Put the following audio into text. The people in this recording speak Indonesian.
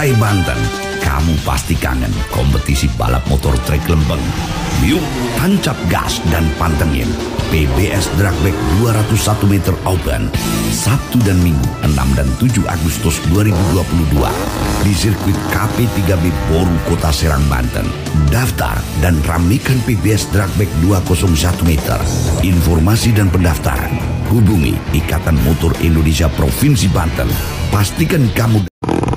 Hai Banten, kamu pasti kangen kompetisi balap motor trek lempeng. Yuk, tancap gas dan pantengin PBS Drag Race 201 meter Open Sabtu dan Minggu 6 dan 7 Agustus 2022 di sirkuit KP3B Boru, Kota Serang, Banten. Daftar dan ramaikan PBS Drag Race 201 meter. Informasi dan pendaftaran hubungi Ikatan Motor Indonesia Provinsi Banten. Pastikan kamu